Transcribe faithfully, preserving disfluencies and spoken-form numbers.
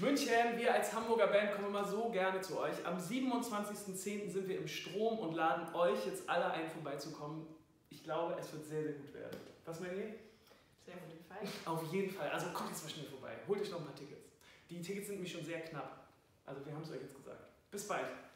München, wir als Hamburger Band kommen immer so gerne zu euch. Am siebenundzwanzigsten zehnten sind wir im Strom und laden euch jetzt alle ein, vorbeizukommen. Ich glaube, es wird sehr, sehr gut werden. Was meint ihr? Sehr auf jeden Fall. Auf jeden Fall. Also kommt jetzt mal schnell vorbei. Holt euch noch ein paar Tickets. Die Tickets sind nämlich schon sehr knapp. Also wir haben es euch jetzt gesagt. Bis bald.